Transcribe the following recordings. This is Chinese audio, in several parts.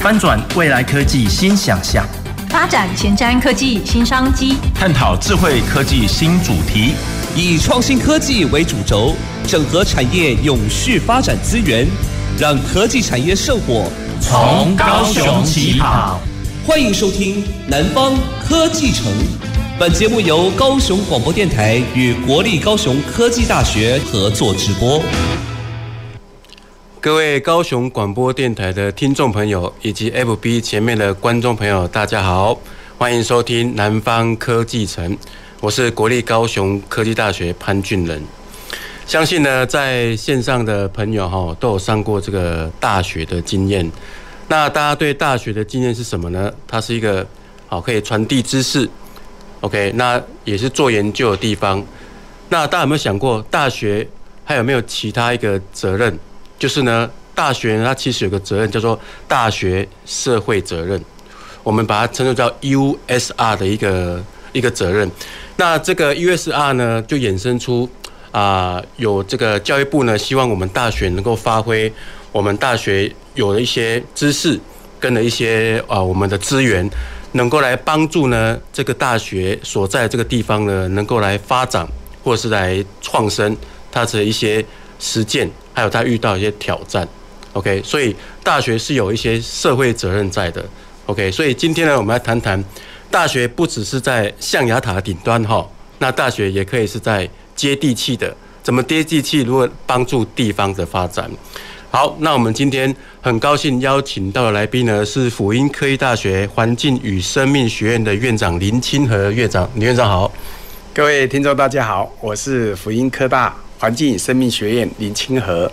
翻转未来科技新想象， 发展前瞻科技新商机， 探讨智慧科技新主题， 以创新科技为主轴，整合产业永续发展资源，让科技产业圣火从高雄起跑。 欢迎收听南方科技城。本节目由高雄广播电台与国立高雄科技大学合作直播。 各位高雄广播电台的听众朋友以及 FB 前面的观众朋友，大家好，欢迎收听南方科技城，我是国立高雄科技大学潘俊仁。相信呢，在线上的朋友都有上过这个大学的经验。那大家对大学的经验是什么呢？它是一个可以传递知识 ，OK， 那也是做研究的地方。那大家有没有想过，大学还有没有其他一个责任？就是呢，大学它其实有个责任叫做大学社会责任，我们把它称作叫 USR 的一个责任。那这个 USR 呢，就衍生出有这个教育部呢，希望我们大学能够发挥我们大学有的一些知识跟了一些我们的资源，能够来帮助呢这个大学所在这个地方呢，能够来发展或是来创生它的一些实践，还有它遇到一些挑战。OK， 所以大学是有一些社会责任在的。OK， 所以今天呢，我们来谈谈大学不只是在象牙塔顶端那大学也可以是在接地气的，怎么接地气？如何帮助地方的发展？好，那我们今天很高兴邀请到的来宾呢，是辅英科技大学环境与生命学院的院长林清和院长。林院长好。 各位听众大家好，我是辅英科大环境与生命学院林清和。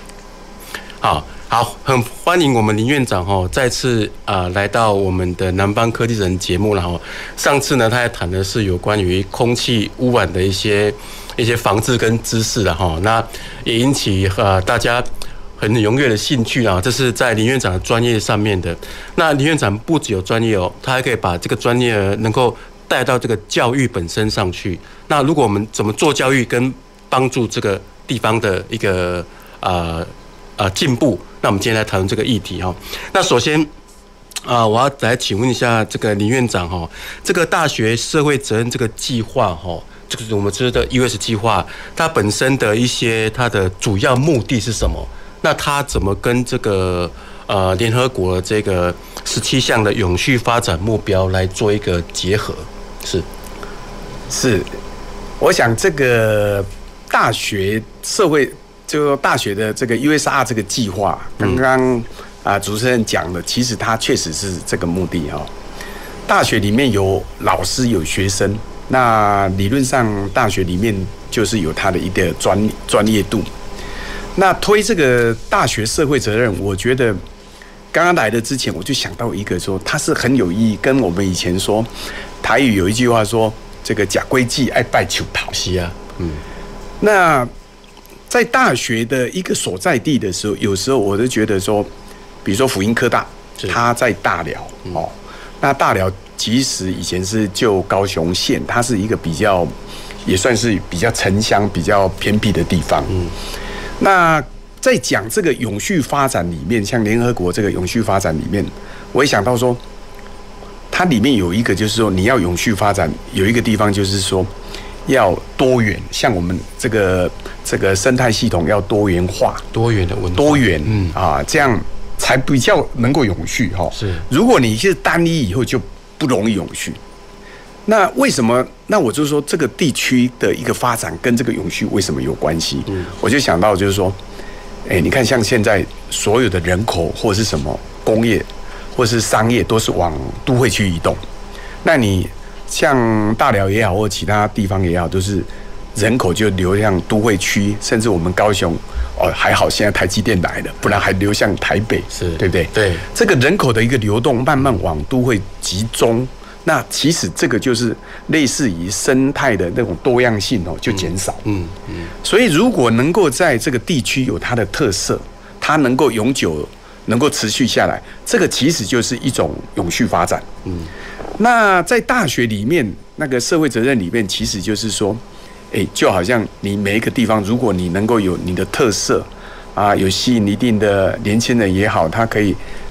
好，很欢迎我们林院长再次来到我们的南方科技人节目了上次呢，他也谈的是有关于空气污染的一些防治跟知识那也引起大家很踊跃的兴趣这是在林院长的专业上面的。那林院长不只有专业他还可以把这个专业能够带到这个教育本身上去。那如果我们怎么做教育跟帮助这个地方的一个进步，那我们今天来谈论这个议题那首先我要来请问一下这个林院长这个大学社会责任这个计划这个我们知道的 US 计划，它本身的一些它的主要目的是什么？那它怎么跟这个联合国这个17项的永续发展目标来做一个结合？ 是，我想这个大学社会就大学的这个 USR 这个计划，刚刚主持人讲的，其实它确实是这个目的大学里面有老师有学生，那理论上大学里面就是有它的一个专业度。那推这个大学社会责任，我觉得刚刚来的之前我就想到一个说，它是很有意义，跟我们以前说台语有一句话说，这个假规矩爱拜求讨是啊，那在大学的一个所在地的时候，有时候我就觉得说，比如说辅英科大，它在大寮那大寮其实以前是旧高雄县，它是一个比较也算是比较城乡、比较偏僻的地方。那在讲这个永续发展里面，像联合国这个永续发展里面，我也想到说，它里面有一个就是说，你要永续发展，有一个地方就是说要多元，像我们这个生态系统要多元化， 多元的文化， 多元这样才比较能够永续是， 如果你是单一，以后就不容易永续。那为什么？那我就说这个地区的一个发展跟这个永续为什么有关系？我就想到就是说，你看像现在所有的人口或者是什么工业或是商业都是往都会区移动，那你像大寮也好或其他地方也好，都是人口就流向都会区，甚至我们高雄还好现在台积电来了，不然还流向台北，对不对？ 对， 这个人口的一个流动慢慢往都会集中。那其实这个就是类似于生态的那种多样性就减少。所以如果能够在这个地区有它的特色，它能够永久、能够持续下来，这个其实就是一种永续发展。那在大学里面，那个社会责任里面，其实就是说，就好像你每一个地方，如果你能够有你的特色有吸引一定的年轻人也好，他可以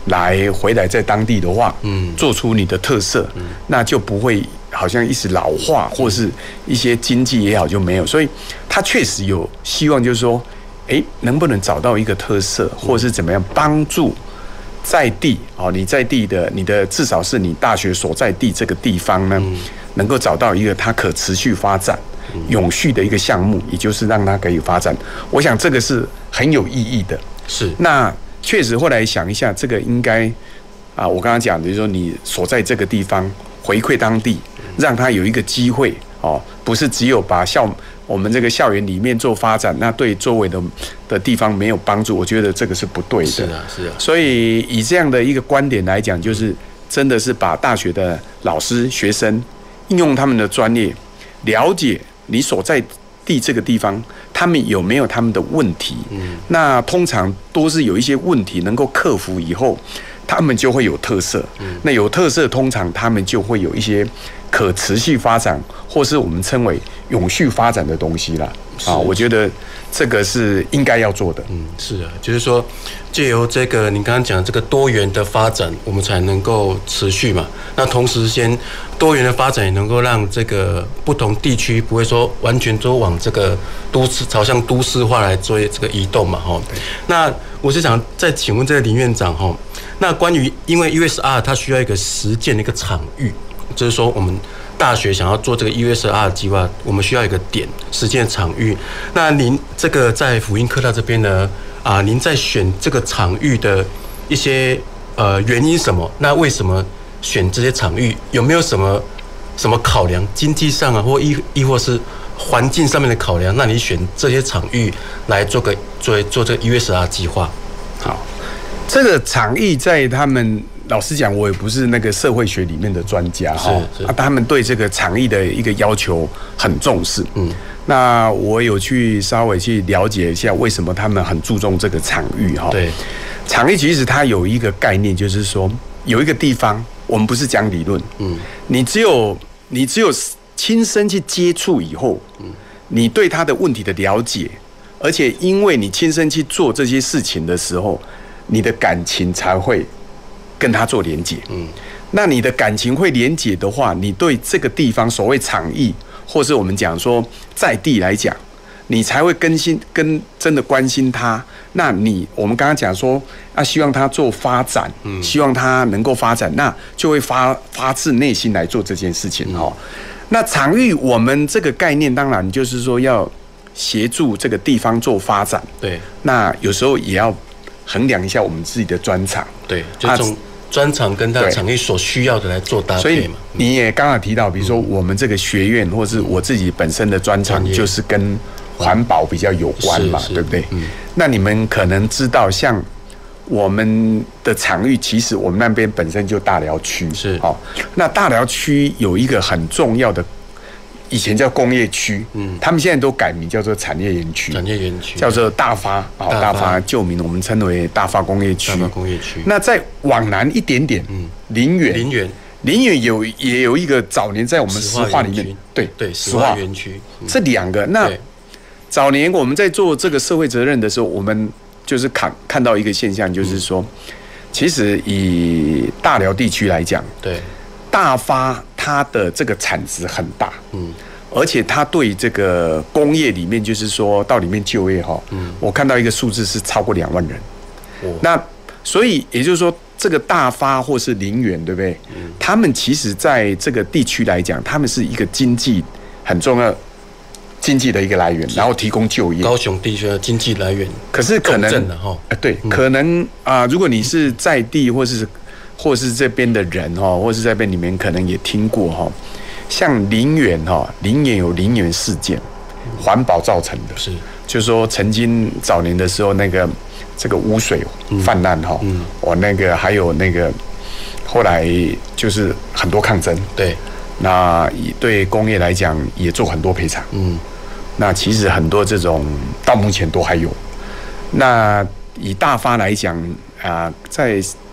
来回来在当地的话，做出你的特色，那就不会好像一直老化，或是一些经济也好就没有。所以他确实有希望，就是说，能不能找到一个特色，或是怎么样帮助在地你在地的你的至少是你大学所在地这个地方呢，能够找到一个它可持续发展、永续的一个项目，也就是让它可以发展。我想这个是很有意义的。 是， 那确实后来想一下，这个应该我刚刚讲的就是说，你所在这个地方回馈当地，让他有一个机会不是只有把我们这个校园里面做发展，那对周围的地方没有帮助，我觉得这个是不对的。 是啊，是啊。 所以以这样的一个观点来讲，就是真的是把大学的老师、学生应用他们的专业，了解你所在地这个地方，他们有没有他们的问题？那通常都是有一些问题能够克服以后，他们就会有特色。那有特色，通常他们就会有一些可持续发展，或是我们称为永续发展的东西啦。我觉得这个是应该要做的。 是啊，就是说借由这个你刚刚讲这个多元的发展，我们才能够持续嘛。那同时间多元的发展也能够让这个不同地区不会说完全都往这个朝向都市化来做这个移动嘛。那我是想再请问这个林院长那关于因为 USR 它需要一个实践的一个场域，就是说我们大学想要做这个 USR 计划，我们需要一个实践场域。那您这个在辅英科大这边呢，您在选这个场域的一些原因什么？那为什么选这些场域？有没有什么考量？经济上亦或是环境上面的考量？那你选这些场域来做这个 USR 计划？ 好，这个场域在他们。老实讲，我也不是那个社会学里面的专家他们对这个场域的一个要求很重视。那我有稍微去了解一下，为什么他们很注重这个场域对， 场域其实它有一个概念，就是说有一个地方，我们不是讲理论，你只有亲身去接触以后，你对他的问题的了解，而且因为你亲身去做这些事情的时候，你的感情才会跟他做连结。那你的感情会连结的话，你对这个地方所谓场域，或是我们讲说在地来讲，你才会真的关心他。那我们刚刚讲说希望他做发展，希望他能够发展，那就会发自内心来做这件事情那场域我们这个概念，当然就是说要协助这个地方做发展。 对， 那有时候也要衡量一下我们自己的专长。 对，就从专长跟他的场域所需要的来做搭配嘛。 所以你也刚刚提到，比如说我们这个学院，或是我自己本身的专长，就是跟环保比较有关嘛，对不对？那你们可能知道，像我们的场域，其实我们那边本身就大寮区，那大寮区有一个很重要的。以前叫工业区，他们现在都改名叫做产业园区，叫做大发，大发旧名我们称为大发工业区。那再往南一点点，林园也有一个早年在我们石化里面， 对石化园区这两个。那早年我们在做这个社会责任的时候，我们就是看到一个现象，就是说，其实以大寮地区来讲， 对。 大发它的这个产值很大，而且它对这个工业里面，就是说到里面就业我看到一个数字是超过2万人。那所以也就是说，这个大发或是林园，对不对？他们其实在这个地区来讲，他们是一个经济很重要经济的一个来源，然后提供就业。 高雄地区的经济来源， 可是可能对，可能如果你是在地或是这边的人或是这边你们可能也听过像林园有林园事件，环保造成的，就是说曾经早年的时候这个污水泛滥那个还有那个后来就是很多抗争， 对， 那对工业来讲也做很多赔偿，那其实很多这种到目前都还有。那以大发来讲在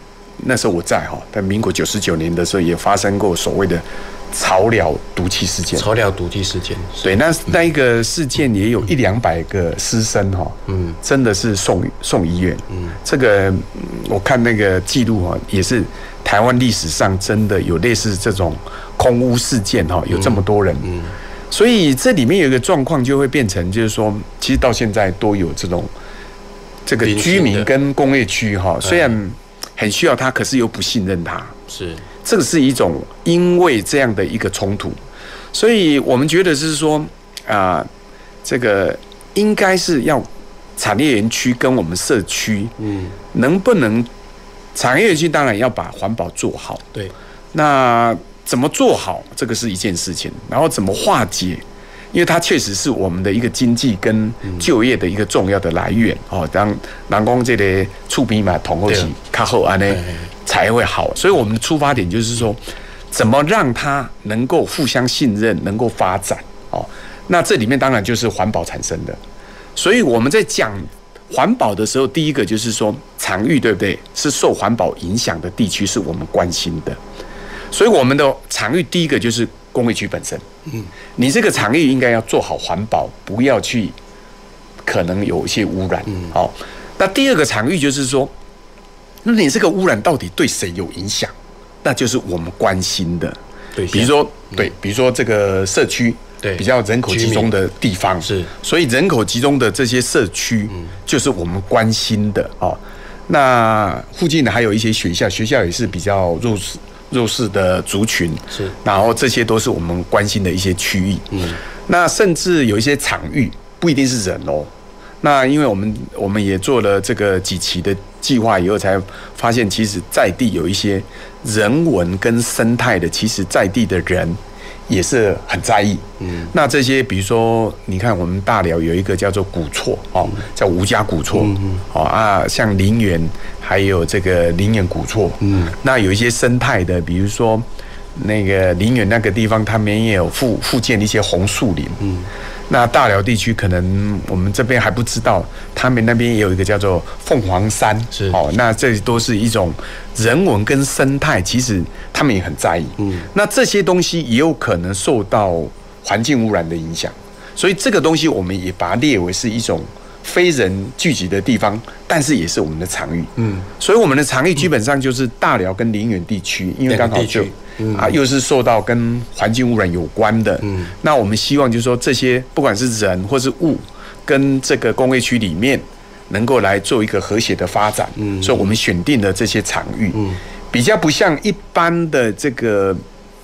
那时候我在在民国99年的时候也发生过所谓的草寮毒气事件。 草寮毒气事件， 对，那一个事件也有100-200个师生真的是送医院。这个我看那个记录也是台湾历史上真的有类似这种空污事件有这么多人。所以这里面有一个状况就会变成，就是说，其实到现在都有这个居民跟工业区虽然很需要它，可是又不信任它。 是， 这个是一种因为这样的一个冲突，所以我们觉得是说这个应该是要产业园区跟我们社区，能不能产业园区当然要把环保做好， 对，那怎么做好，这个是一件事情，然后怎么化解，因为它确实是我们的一个经济跟就业的一个重要的来源当人工这个厝边嘛，同后起较好安呢才会好，所以我们的出发点就是说，怎么让它能够互相信任，能够发展那这里面当然就是环保产生的，所以我们在讲环保的时候，第一个就是说场域对不对？是受环保影响的地区是我们关心的。所以我们的场域第一个就是工业区本身，你这个场域应该要做好环保，不要去可能有一些污染，那第二个场域就是说，那你这个污染到底对谁有影响？那就是我们关心的，比如说这个社区，比较人口集中的地方，是，所以人口集中的这些社区，就是我们关心的那附近还有一些学校也是比较弱势的族群，是，然后这些都是我们关心的一些区域。那甚至有一些场域不一定是人那因为我们也做了这个几期的计划以后，才发现其实在地有一些人文跟生态的，其实在地的人也是很在意。那这些比如说，你看我们大寮有一个叫做古厝叫吴家古厝像林园还有这个林园古厝，那有一些生态的，比如说那个林园那个地方，他们也有附建一些红树林。那大寮地区可能我们这边还不知道，他们那边也有一个叫做凤凰山，是那这都是一种人文跟生态，其实他们也很在意。那这些东西也有可能受到环境污染的影响，所以这个东西我们也把它列为是一种非人聚集的地方，但是也是我们的场域。所以我们的场域基本上就是大寮跟林园地区，因为刚好就又是受到跟环境污染有关的。那我们希望就是说，这些不管是人或是物，跟这个工业区里面能够来做一个和谐的发展。所以我们选定了这些场域，比较不像一般的这个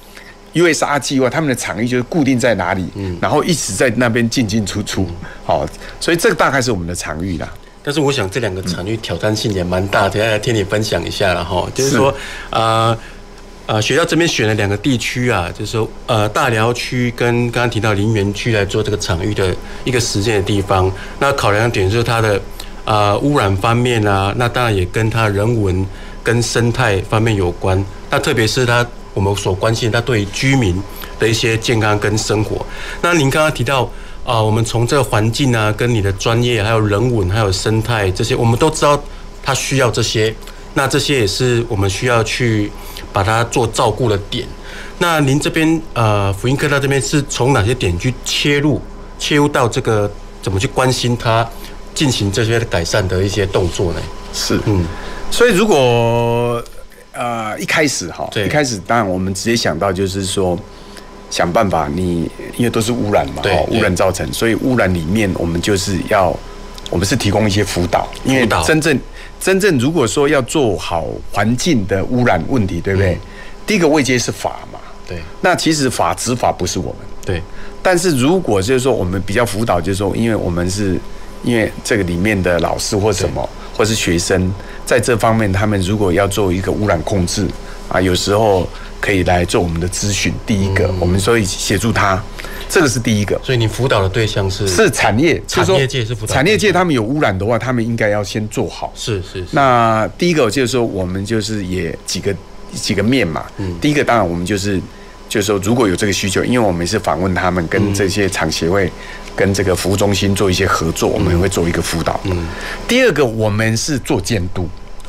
USR 计划，他们的场域就是固定在哪里，然后一直在那边进进出出。所以这个大概是我们的场域啦。 但是我想这两个场域挑战性也蛮大的，等一下来听你分享一下了哈。就是说，学校这边选了2个地区啊，就是说大寮区跟刚刚提到林园区来做这个场域的一个实践的地方。那考量点就是它的污染方面啊，那当然也跟它人文跟生态方面有关。那特别是我们所关心它对于居民的一些健康跟生活。那您刚刚提到我们从这个环境啊，跟你的专业，还有人文，还有生态这些，我们都知道它需要这些。那这些也是我们需要去把它做照顾的点。那您这边福音科大这边是从哪些点去切入到这个怎么去关心它，进行这些改善的一些动作呢？ 是，所以如果一开始当然我们直接想到就是说，想办法因为都是污染嘛，污染造成，所以污染里面我们是提供一些辅导，因为真正如果说要做好环境的污染问题，对不对？第一个位阶是法嘛，对。那其实执法不是我们，对。但是如果就是说我们比较辅导，就是说，因为这个里面的老师或什么，或是学生，在这方面他们如果要做一个污染控制有时候可以来做我们的咨询。第一个，我们所以协助他。这个是第一个， 所以你辅导的对象是产业， 产业界是辅导， 产业界他们有污染的话，他们应该要先做好。是。那第一个，就是说我们就是也几个面嘛。第一个当然我们就是说如果有这个需求，因为我们是访问他们，跟这些厂协会、跟这个服务中心做一些合作，我们会做一个辅导。第二个，我们是做监督。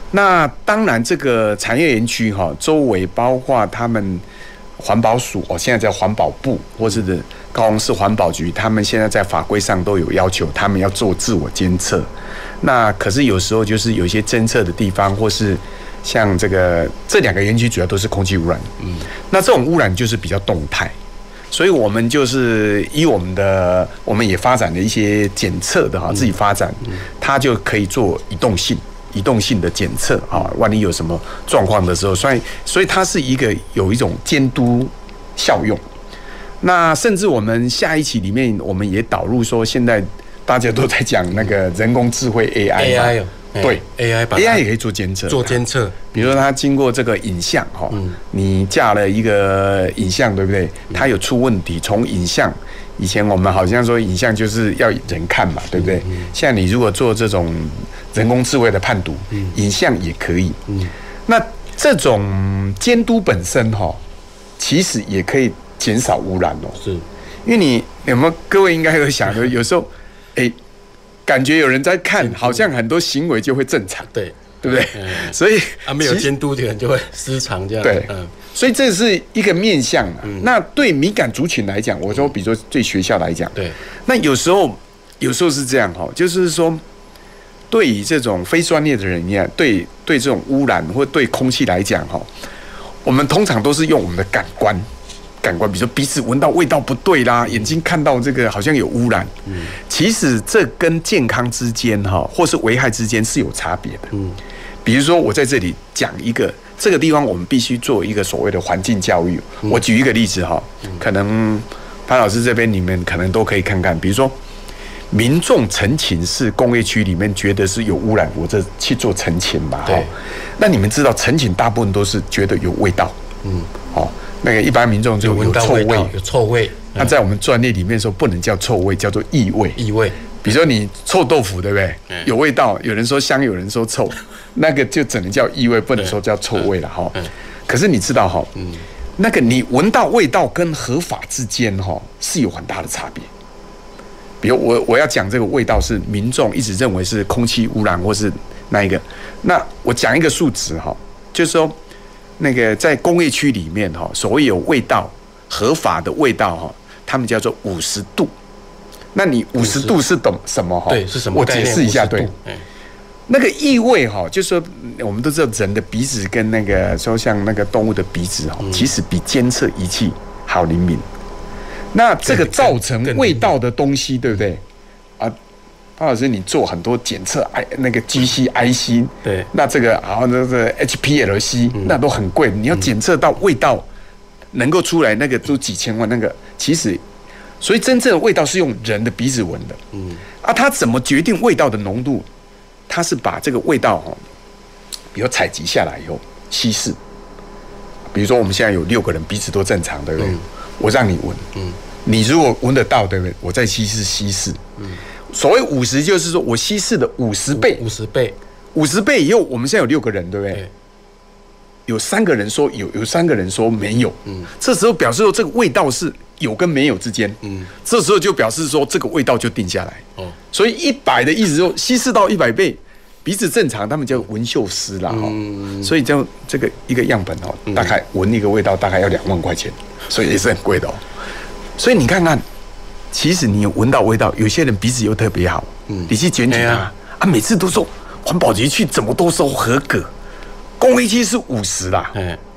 那当然，这个产业园区周围包括他们环保署现在叫环保部，或是高雄市环保局，他们现在在法规上都有要求，他们要做自我监测。那可是有时候就是有一些侦测的地方，或是像这2个园区主要都是空气污染，那这种污染就是比较动态，所以我们就是以我们也发展了一些检测的自己发展，它就可以做移动性的检测万一有什么状况的时候，所以它是有一种监督效用。那甚至我们下一期里面，我们也导入说，现在大家都在讲那个人工智慧 AI 对 AI 也可以做监测，比如说它经过这个影像你架了一个影像，对不对？它有出问题，从影像以前我们好像说影像就是要人看嘛，对不对？现在你如果做这种人工智慧的判读，影像也可以。那这种监督本身其实也可以减少污染是，因为你有没有各位应该有想的，有时候感觉有人在看，好像很多行为就会正常，对不对？所以没有监督的人就会失常这样。 对，所以这是一个面向。那对敏感族群来讲，我说比如说对学校来讲，对，那有时候是这样就是说，对于这种非专业的人对这种污染或对空气来讲我们通常都是用我们的感官，比如说鼻子闻到味道不对啦，眼睛看到这个好像有污染，其实这跟健康之间或是危害之间是有差别的。比如说我在这里讲一个，这个地方我们必须做一个所谓的环境教育。我举一个例子可能潘老师这边你们可能都可以看看，比如说民众陈情是工业区里面觉得是有污染，我这去做陈情嘛。那你们知道陈情大部分都是觉得有味道，那个一般民众就有臭味，那在我们专业里面说不能叫臭味，叫做异味。比如说你臭豆腐，对不对？有味道，有人说香，有人说臭，那个就只能叫异味，不能说叫臭味了可是你知道那个你闻到味道跟合法之间是有很大的差别。比如我要讲这个味道是民众一直认为是空气污染或是那一个，那我讲一个数值就是说那个在工业区里面所谓有味道合法的味道他们叫做50度。那你50度是懂什么对，是什么？ 我解释一下。对，那个异味就是说我们都知道人的鼻子跟那个说像那个动物的鼻子其实比监测仪器好灵敏。那这个造成味道的东西，对不对？潘老师，你做很多检测，那个 GC、IC， 对，那这个那个 HPLC，那都很贵。你要检测到味道能够出来，那个都几千万。那个其实，所以真正的味道是用人的鼻子闻的。它怎么决定味道的浓度？它是把这个味道比如采集下来以后稀释。比如说我们现在有6个人鼻子都正常，对不对？我让你闻，你如果闻得到，对不对？我再稀释。所谓50，就是说我稀释的50倍，50倍以后，我们现在有6个人，对不对？有3个人说有3个人说没有。这时候表示说这个味道是有跟没有之间。这时候就表示说这个味道就定下来。所以100的意思说稀释到100倍，鼻子正常，他们叫闻嗅师啦。所以这个一个样本大概闻一个味道大概要2万块钱，所以也是很贵的所以你看看。其实你有闻到味道，有些人鼻子又特别好，你去检举他每次都说环保局去怎么都说合格，工业区是50啦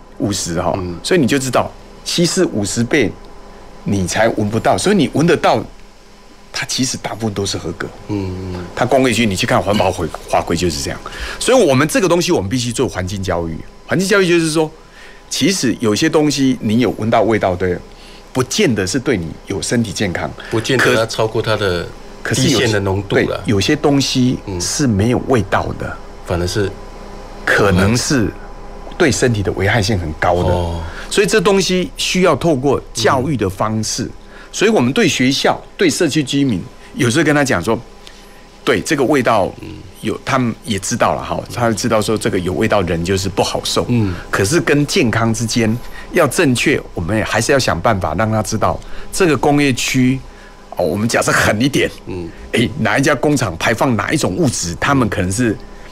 ，50所以你就知道稀释50倍，你才闻不到，所以你闻得到，它其实大部分都是合格。它工业区你去看环保法规就是这样，所以我们这个东西我们必须做环境教育。环境教育就是说，其实有些东西你有闻到味道的。不见得是对你有身体健康， 不见得超过它的底线的浓度了。 对，有些东西是没有味道的， 反而是可能是对身体的危害性很高的。所以这东西需要透过教育的方式。所以我们对学校、对社区居民，有时候跟他讲说，对这个味道他们也知道了他知道说这个有味道人就是不好受。可是跟健康之间。要正确，我们也还是要想办法让他知道这个工业区我们假设狠一点，哪一家工厂排放哪一种物质，他们可能是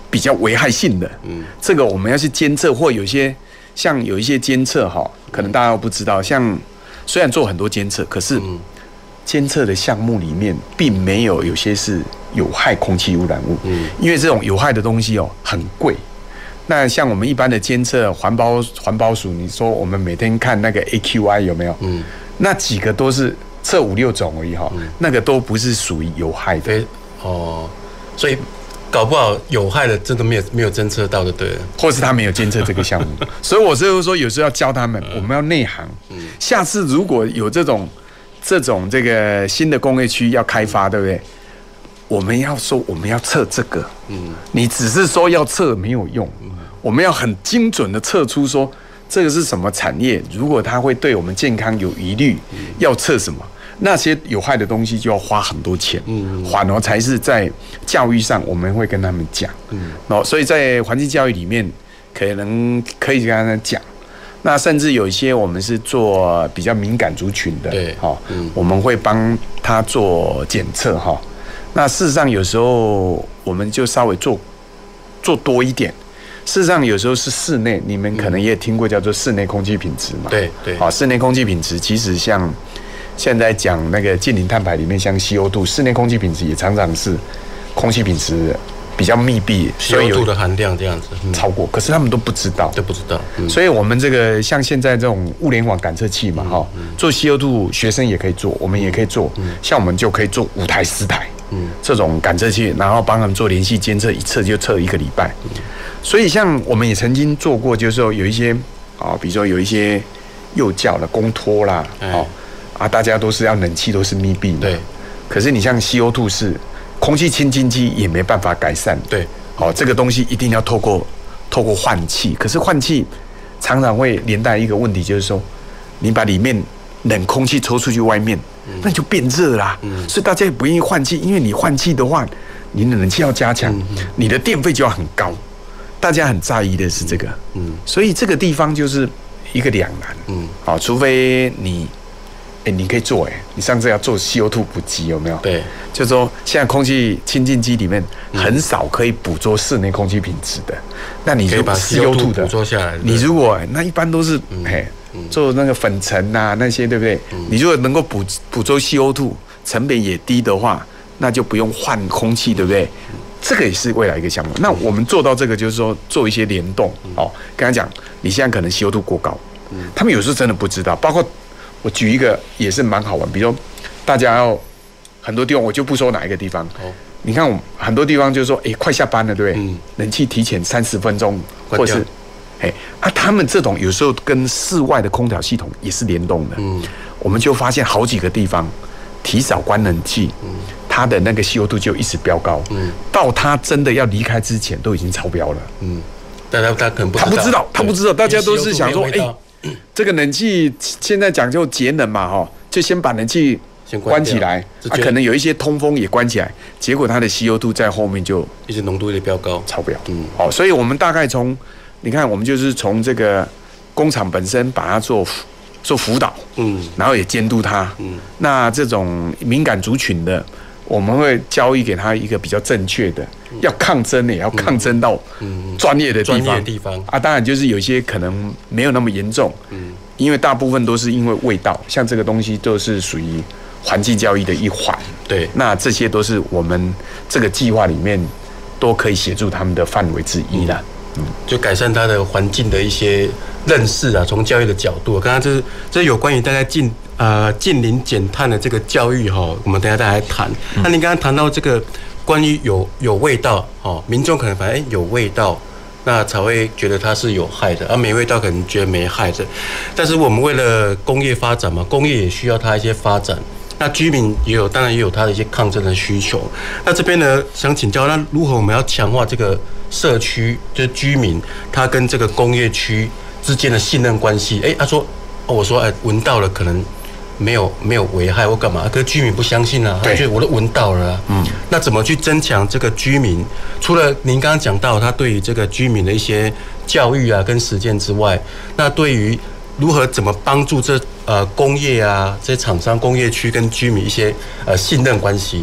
比较危害性的，这个我们要去监测，或有一些监测哈，可能大家都不知道，像虽然做很多监测，可是监测的项目里面并没有些是有害空气污染物，因为这种有害的东西很贵。那像我们一般的监测环保署，你说我们每天看那个 AQI 有没有？那几个都是测5、6种而已哈，那个都不是属于有害的。 所以搞不好有害的真的没有侦测到的，对了， 或是他没有监测这个项目，所以我就是说有时候要教他们，我们要内行。下次如果有这种这个新的工业区要开发，对不对？我们要说我们要测这个，你只是说要测没有用，我们要很精准的测出说这个是什么产业，如果它会对我们健康有疑虑，要测什么，那些有害的东西就要花很多钱，反而才是在教育上我们会跟他们讲，所以在环境教育里面可以跟他们讲。那甚至有一些我们是做比较敏感族群的，对，我们会帮他做检测哈。那事实上有时候我们就稍微做多一点。事实上有时候是室内，你们可能也听过叫做室内空气品质嘛。对，室内空气品质其实像现在讲那个近零碳排里面，像 CO2， 室内空气品质也常常是空气品质比较密闭， 所以CO2的含量这样子超过，可是他们都不知道， 所以我们这个像现在这种物联网感测器嘛，做 CO2 学生也可以做，我们也可以做，像我们就可以做5台10台，这种感测器，然后帮他们做联系监测，一测就测1个礼拜。所以像我们也曾经做过，就是说有一些比如说有一些幼教的公托啦，大家都是要冷气都是密闭的，对。可是你像 CO2 是空气清净机也没办法改善，对。这个东西一定要透过换气，可是换气常常会连带一个问题，就是说你把里面冷空气抽出去外面，那就变热啦。所以大家也不愿意换气，因为你换气的话，你的冷气要加强，你的电费就要很高。大家很在意的是这个，所以这个地方就是一个两难，除非你可以做，你上次要做 CO2 补给有没有？对，就是说现在空气清净机里面很少可以捕捉室内空气品质的，那你就把 CO2 的捕捉下来。你如果那一般都是做那个粉尘啊那些，对不对？你如果能够捕捉 CO2， 成本也低的话，那就不用换空气，对不对？这个也是未来一个项目。那我们做到这个，就是说做一些联动。跟他讲，你现在可能 CO2 过高，他们有时候真的不知道。包括我举一个也是蛮好玩，比如说大家要很多地方，我就不说哪一个地方。你看我很多地方就是说，快下班了，对不对？冷气提前30分钟，或者是他们这种有时候跟室外的空调系统也是联动的。我们就发现好几个地方提早关冷气。它的那个 CO2 就一直飙高，到它真的要离开之前都已经超标了。 但他可能不知道，大家都是想说，这个冷气现在讲究节能嘛，就先把冷气关起来，可能有一些通风也关起来，结果它的 CO2 在后面就一直浓度一直飙高， 超标。所以我们大概你看，我们就是从这个工厂本身把它做辅导，然后也监督它。那这种敏感族群的。我们会教育给他一个比较正确的，要抗争也要抗争到专业的地方当然就是有些可能没有那么严重，因为大部分都是因为味道，像这个东西都是属于环境教育的一环。对，那这些都是我们这个计划里面都可以协助他们的范围之一啦。 就改善他的环境的一些认识啊，从教育的角度，刚刚这有关于大概近零减碳的这个教育我们等一下再来谈。那您刚刚谈到这个关于有味道民众可能反正有味道，那才会觉得它是有害的，而没味道可能觉得没害的。但是我们为了工业发展嘛，工业也需要它一些发展。那居民当然也有他的一些抗争的需求。那这边呢，想请教，那如何我们要强化这个社区，就是居民他跟这个工业区之间的信任关系？他说，我说，闻到了可能没有危害或干嘛？可是居民不相信啊，他觉得我都闻到了啊。那怎么去增强这个居民？除了您刚刚讲到他对于这个居民的一些教育啊跟实践之外，那对于怎么帮助工业啊这些厂商、工业区跟居民一些信任关系？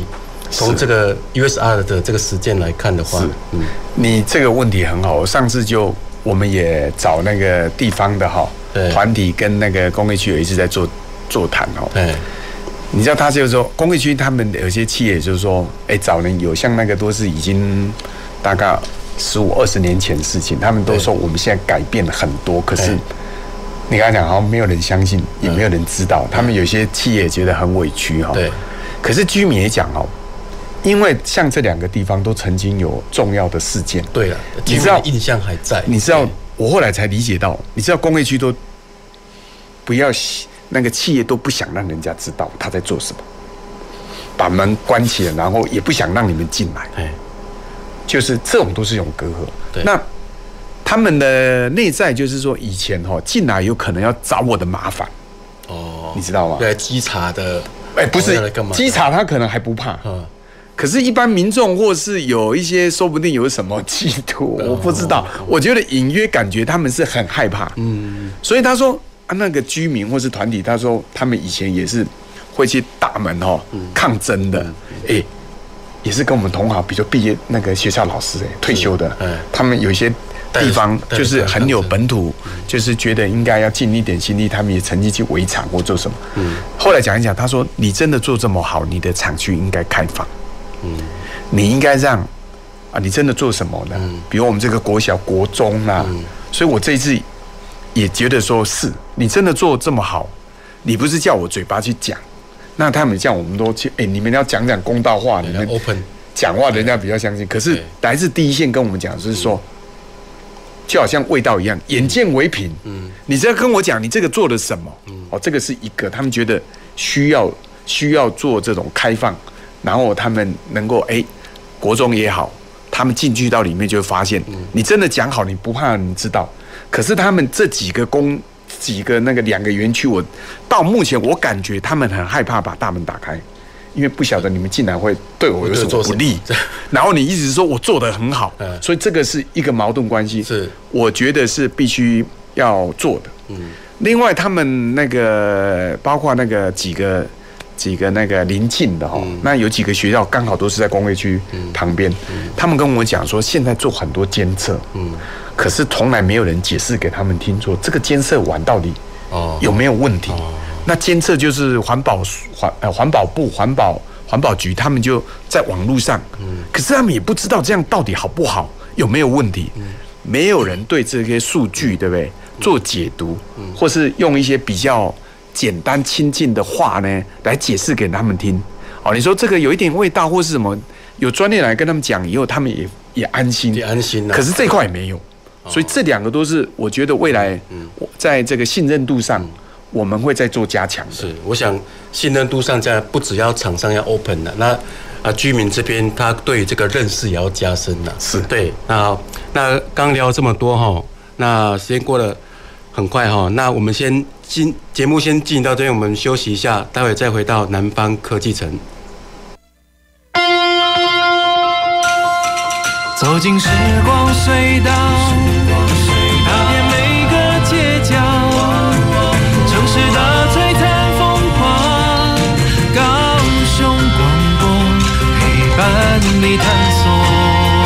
从这个 USR 的这个实践来看的话， 你这个问题很好。上次我们也找那个地方的团体跟那个工业区有一次在座谈你知道他就是说工业区他们有些企业就是说，早年有像那个都是已经大概15-20年前的事情，他们都说我们现在改变了很多，可是你刚才讲好像没有人相信，也没有人知道，他们有些企业觉得很委屈对。 可是居民也讲因为像这2个地方都曾经有重要的事件， 对了，你知道印象还在。 你知道我后来才理解到，你知道工业区都不要那个企业都不想让人家知道他在做什么，把门关起来，然后也不想让你们进来，就是这种都是一种隔阂。那他们的内在就是说，以前进来有可能要找我的麻烦，你知道吗？ 对，稽查的， 不是稽查，他可能还不怕，可是，一般民众或是有一些，说不定有什么企图，我不知道。我觉得隐约感觉他们是很害怕，所以他说那个居民或是团体，他说他们以前也是会去打门抗争的，也是跟我们同行，比如毕业那个学校老师退休的，他们有一些地方就是很有本土，就是觉得应该要尽一点心力，他们也曾经去围场或做什么。后来讲一讲，他说你真的做这么好，你的厂区应该开放。你应该让你真的做什么呢？比如我们这个国小、国中所以我这一次也觉得说，是你真的做这么好，你不是叫我嘴巴去讲，那他们这样我们都去，你们要讲公道话，你们 open 讲话，人家比较相信。可是来自第一线跟我们讲，就是说，就好像味道一样，眼见为凭。你只要跟我讲你这个做了什么，这个是一个，他们觉得需要做这种开放。然后他们能够国中也好，他们进去到里面就会发现，你真的讲好，你不怕人知道。可是他们这几个那个2个园区，我到目前我感觉他们很害怕把大门打开，因为不晓得你们进来会对我有什么不利。然后你一直说我做得很好，所以这个是一个矛盾关系。是，我觉得是必须要做的。另外他们那个包括那个几个那个邻近的那有几个学校刚好都是在工业区旁边，他们跟我讲说，现在做很多监测，可是从来没有人解释给他们听说这个监测完到底有没有问题。那监测就是环保部、环保局，他们就在网络上，可是他们也不知道这样到底好不好，有没有问题，没有人对这些数据，对不对，做解读，或是用一些比较简单亲近的话呢，来解释给他们听。你说这个有一点味道或是什么，有专业来跟他们讲以后，他们也安心，可是这块也没有，所以这2个都是我觉得未来在这个信任度上，我们会再做加强。 是，我想信任度上，这样不只要厂商要 open 的，那居民这边他对这个认识也要加深的。 是对。那刚聊这么多那时间过得很快那我们节目先进到这边，我们休息一下，待会再回到南方科技城。 走进时光隧道，踏遍每个街角，城市的璀璨风华，高雄广播陪伴你探索。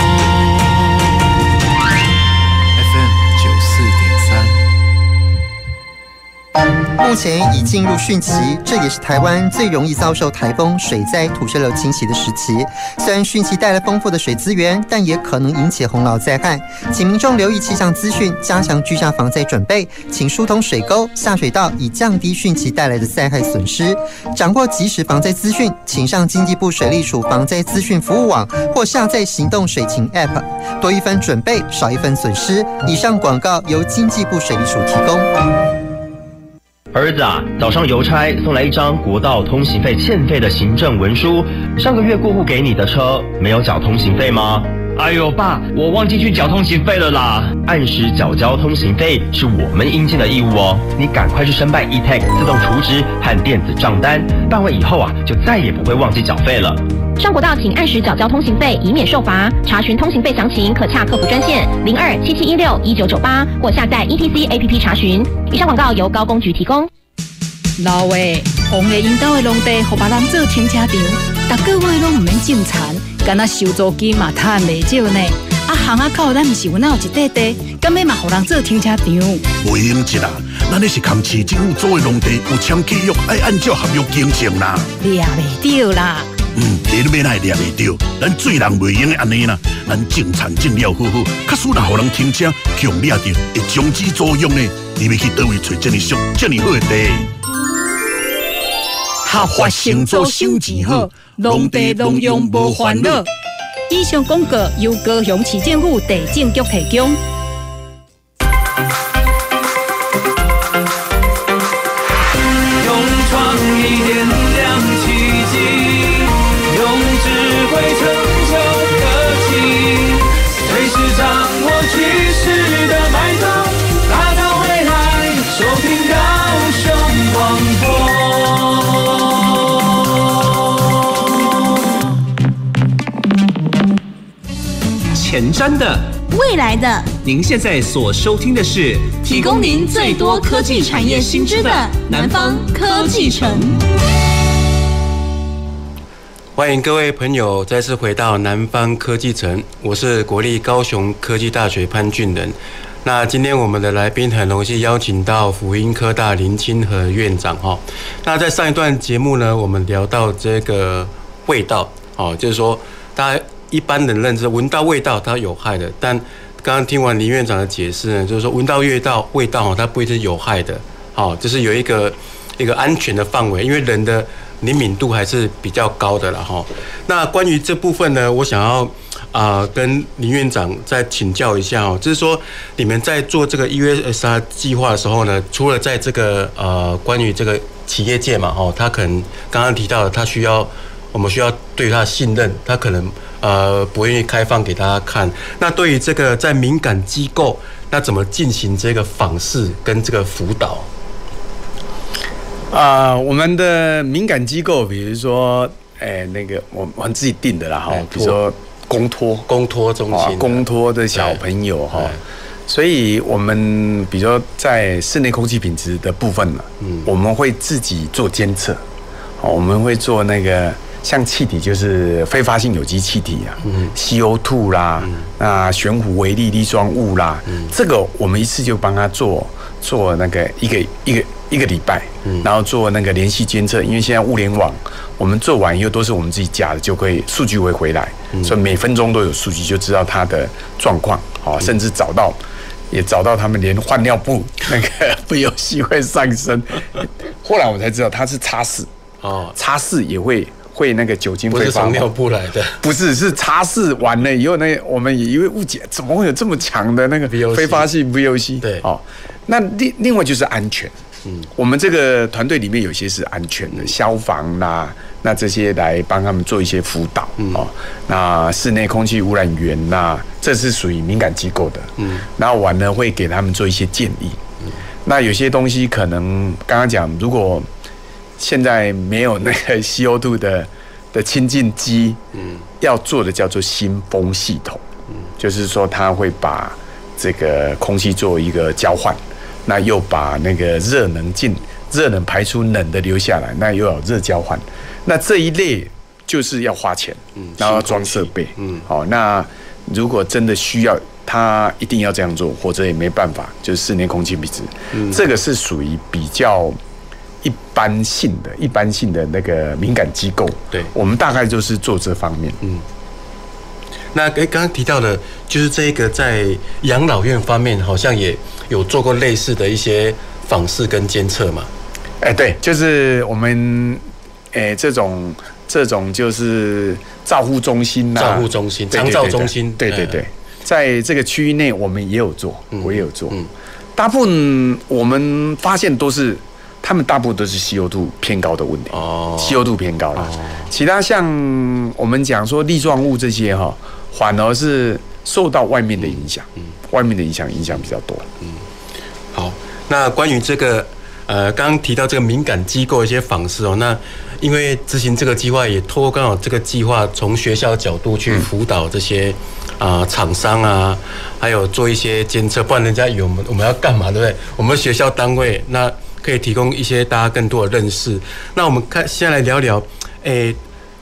目前已进入汛期，这也是台湾最容易遭受台风、水灾、土石流侵袭的时期。虽然汛期带来丰富的水资源，但也可能引起洪涝灾害。请民众留意气象资讯，加强居家防灾准备，请疏通水沟、下水道，以降低汛期带来的灾害损失。掌握即时防灾资讯，请上经济部水利署防灾资讯服务网或下载行动水情 App。多一分准备，少一分损失。以上广告由经济部水利署提供。 儿子啊，早上邮差送来一张国道通行费欠费的行政文书，上个月过户给你的车没有缴通行费吗？ 哎呦爸，我忘记去缴通行费了啦。 按时缴交通行费是我们应尽的义务哦，你赶快去申办 eTag 自动储值和电子账单，办完以后啊，就再也不会忘记缴费了。 上国道请按时缴交通行费，以免受罚。查询通行费详情，可洽客服专线0277161998或下载 ETC APP 查询。以上广告由高工局提供。 老的，红的引导的农地，给别人做停车场， 逐个月拢唔免种田，干那收租金嘛赚袂少呢。啊，巷仔口咱毋是有哪有一块地，敢要嘛互人做停车场？ 袂用一啦，咱那是扛市政府租的农地，有签契约，爱按照合约经营啦。 掠袂着啦。 你要哪会掠袂着？咱做人袂用安尼啦，咱种田种了好好，假使若互人停车，强掠着会终止租用呢。你要去倒位找这么俗、这么好的地？ 合法承租收钱好，农地农用无烦恼。以上广告由高雄市政府地政局提供。 用创意点亮奇迹，用智慧成就科技，随时掌握趋势的脉动，打造未来。收听高雄广播。 前瞻的， 未来的， 您现在所收听的是提供您最多科技产业新知的南方科技城。 欢迎各位朋友再次回到南方科技城，我是国立高雄科技大学潘俊仁。那今天我们的来宾很荣幸邀请到辅英科大林清和院长哈。那在上一段节目呢，我们聊到这个味道哦，就是说大家一般人认知闻到味道它有害的，但刚刚听完林院长的解释呢，就是说闻到味道它不会是有害的，好，就是有一个安全的范围，因为人的灵敏度还是比较高的啦哈。那关于这部分呢，我想要跟林院长再请教一下哦，就是说你们在做这个 USR 计划的时候呢，除了在这个关于这个企业界嘛哦，他可能刚刚提到的，我们需要对他信任，他可能不愿意开放给大家看。那对于这个在敏感机构，那怎么进行这个访视跟这个辅导？ 我们的敏感机构，比如说，那个我们自己定的啦哈，比如说公托中心，公托的小朋友哈，所以我们比如说在室内空气品质的部分呢，我们会自己做监测，我们会做那个。像气体就是非发性有机气体啊，CO2 啦，那悬浮微粒粒状物啦，这个我们一次就帮他做那个一个礼拜，然后做那个连续监测，因为现在物联网我们做完以后都是我们自己加的，就可以数据会回来，所以每分钟都有数据，就知道它的状况，甚至找到他们连换尿布那个不游戏会上升，后来我才知道它是擦拭擦拭也会那个酒精挥发，不是从尿布来的，不是，是擦拭完了以后，那我们也因为误解，怎么会有这么强的那个非发性 VOC？ 对，那另外就是安全，我们这个团队里面有些是安全的，消防啦，那这些来帮他们做一些辅导，那室内空气污染源啦，这是属于敏感机构的，然后完了会给他们做一些建议，那有些东西可能刚刚讲，如果现在没有那个 CO2 的清净机，要做的叫做新风系统，就是说它会把这个空气做一个交换，那又把那个热能排出冷的留下来，那又有热交换，那这一类就是要花钱，然后要装设备，好，那如果真的需要，它一定要这样做，否则也没办法，就是室内空气品质，这个是属于比较。一般性的那个敏感机构，对，我们大概就是做这方面。 那刚刚提到的，就是这个在养老院方面，好像也有做过类似的一些访视跟监测嘛。 对，就是我们这种就是照护中心啦，长照中心，对，在这个区域内我们也有做，我也有做。大部分我们发现都是。他们大部分都是 CO2 偏高的问题，CO2 偏高啦。其他像我们讲说粒状物这些反而是受到外面的影响，外面的影响比较多。 好，那关于这个刚刚提到这个敏感机构的一些访视那因为执行这个计划，也透过刚好这个计划从学校角度去辅导这些厂商啊，还有做一些监测，不然人家以为我们要干嘛，对不对？我们学校单位可以提供一些大家更多的认识。那我们现在来聊聊，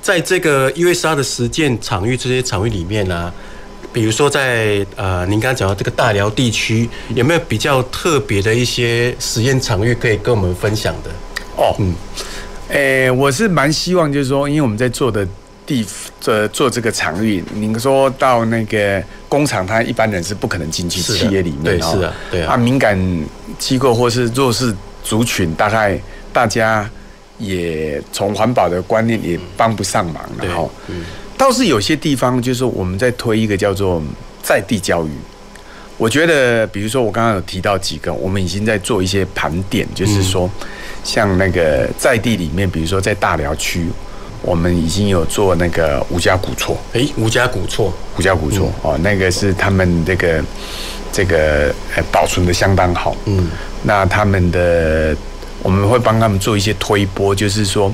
在这个 USR 的实践场域这些场域里面呢，比如说在您刚刚讲到这个大寮地区，有没有比较特别的一些实验场域可以跟我们分享的？ 我是蛮希望就是说，因为我们在做这个场域，您说到那个工厂，它一般人是不可能进去企业里面， 对，是的，对啊， 敏感机构或是弱势族群，大概大家也从环保的观念也帮不上忙，然后，倒是有些地方就是我们在推一个叫做在地教育。我觉得，比如说我刚刚有提到几个，我们已经在做一些盘点，就是说，像那个在地里面，比如说在大寮区，我们已经有做那个吴家古厝。 吴家古厝哦，那个是他们这个保存的相当好。那他们的我们会帮他们做一些推播，就是说，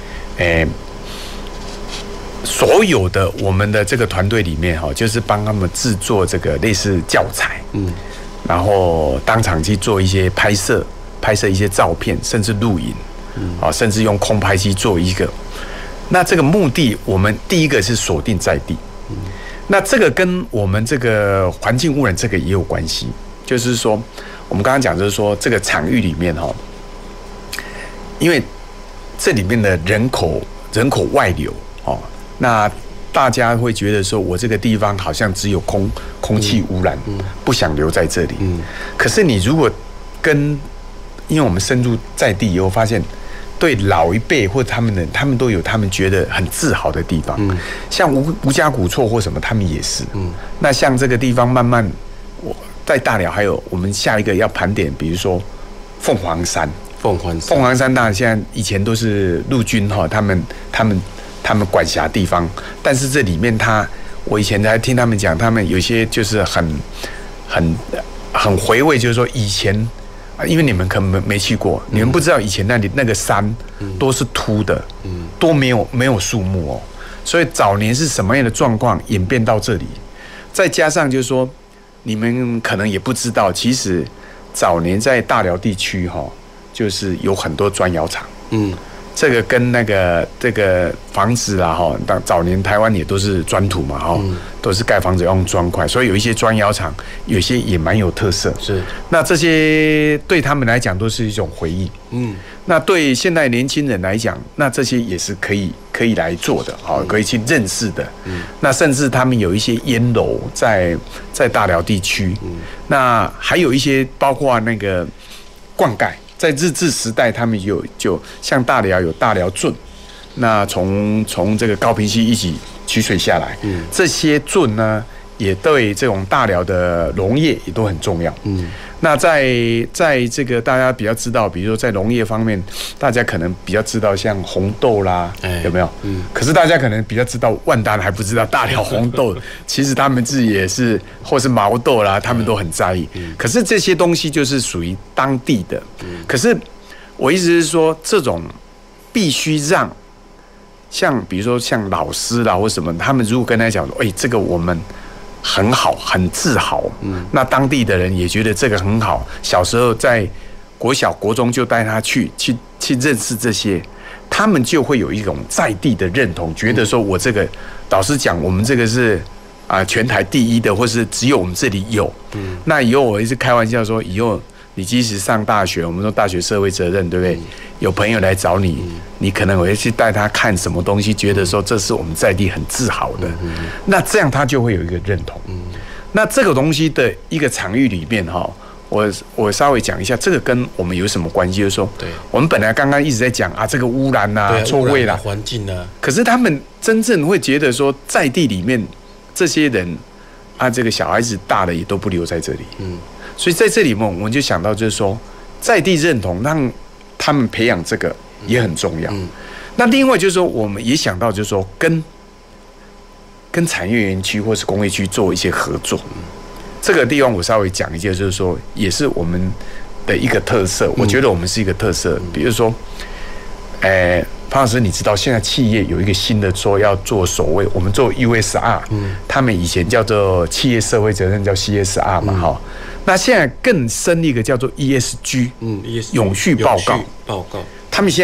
所有的我们的这个团队里面哈，就是帮他们制作这个类似教材，然后当场去做一些拍摄一些照片，甚至录影，甚至用空拍机做一个。那这个目的，我们第一个是锁定在地，那这个跟我们这个环境污染这个也有关系，就是说，我们刚刚讲就是说这个场域里面哈，因为这里面的人口外流哦。那大家会觉得说，我这个地方好像只有空气污染，不想留在这里。可是你如果因为我们深入在地以后，发现对老一辈或他们都有他们觉得很自豪的地方。像吴家古厝或什么，他们也是。那像这个地方，慢慢我在大寮，还有我们下一个要盘点，比如说凤凰山，当然现在以前都是陆军哈，他们管辖地方，但是这里面我以前还听他们讲，他们有些就是很回味，就是说以前，因为你们可能没去过，你们不知道以前那个山都是秃的，都没有树木哦，所以早年是什么样的状况演变到这里，再加上就是说，你们可能也不知道，其实早年在大寮地区哈，就是有很多砖窑厂，这个跟这个房子啦哈，早年台湾也都是砖土嘛哈，都是盖房子用砖块，所以有一些砖窑厂，有些也蛮有特色。是，那这些对他们来讲都是一种回忆。那对现在年轻人来讲，那这些也是可以来做的，可以去认识的。那甚至他们有一些烟楼在大寮地区，那还有一些包括那个灌溉。在日治时代，他们就像大寮有大寮圳，那从这个高屏溪一起取水下来，这些圳呢，也对这种大寮的农业也都很重要。那在这个大家比较知道，比如说在农业方面，大家可能比较知道像红豆啦，有没有？可是大家可能比较知道万丹，还不知道大寮红豆，其实他们自己也是，或是毛豆啦，他们都很在意。可是这些东西就是属于当地的。可是我意思是说，这种必须让像比如说像老师啦或什么，他们如果跟他讲说，这个我们很好，很自豪。那当地的人也觉得这个很好。小时候在国小、国中就带他去认识这些，他们就会有一种在地的认同，觉得说我这个老师讲，我们这个是全台第一的，或是只有我们这里有。那以后我一直开玩笑说，以后你即使上大学，我们说大学社会责任，对不对？有朋友来找你，你可能会去带他看什么东西，觉得说这是我们在地很自豪的。那这样他就会有一个认同。那这个东西的一个场域里面哈，我稍微讲一下，这个跟我们有什么关系？就是说，我们本来刚刚一直在讲这个污染啦、臭味啦、 环境啊， 可是他们真正会觉得说，在地里面这些人这个小孩子大了也都不留在这里。所以在这里面，我们就想到就是说，在地认同，让他们培养这个也很重要。那另外就是说，我们也想到就是说，跟产业园区或是工业区做一些合作。这个地方我稍微讲一下，就是说，也是我们的一个特色。我觉得我们是一个特色，比如说，潘老师，你知道现在企业有一个新的说要做所谓我们做 USR，他们以前叫做企业社会责任叫 CSR 嘛，哈。那现在更深一个叫做 ESG， 永续报告。他们现在